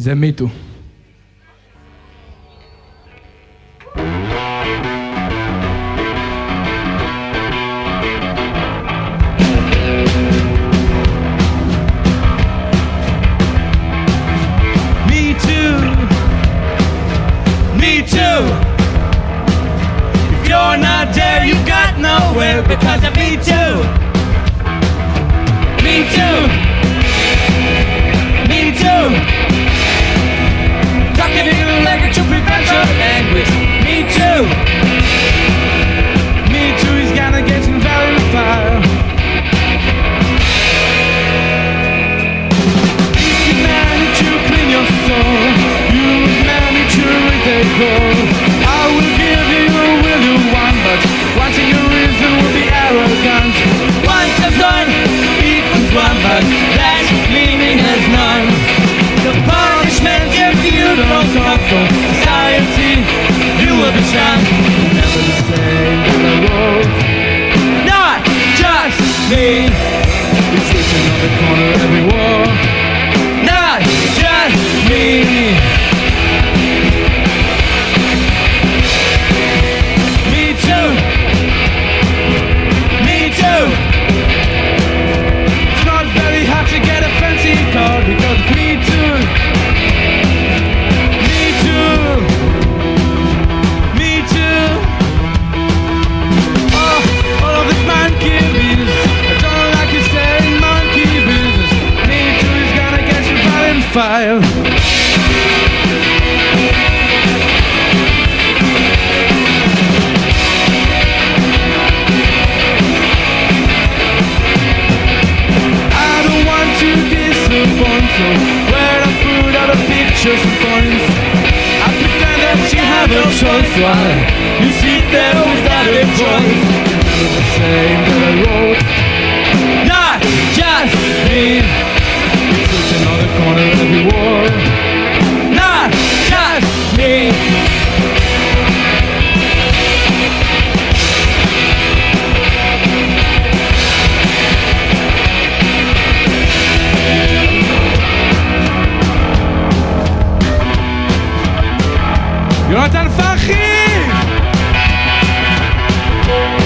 זה מיטו. Because of me too. Me too. Me too. Talking in like a true professional language. Me too. Me too. He's gonna get some value in the fire. You manage to clean your soul. You manage to read the goal. I will give you a will you want, but watching your reason will be arrogant. 1 plus 1 equals 1, but that meaning has none. The punishment if you don't come from society, you will be shunned. Never the same to the road. Not just me. It's written on the corner of every wall. Not just me. It's not very hard to get a fancy car because me too. Me too. Me too. Oh, all of this monkey business. I don't like you saying monkey business. Me too is gonna get you file and file. So where I put all the pictures and points, I pretend that you have a choice. Why you sit there without a voice? Never the same that I wrote. Not just me. It's written on the corner of every wall. Not just me. Yonatan Farhi!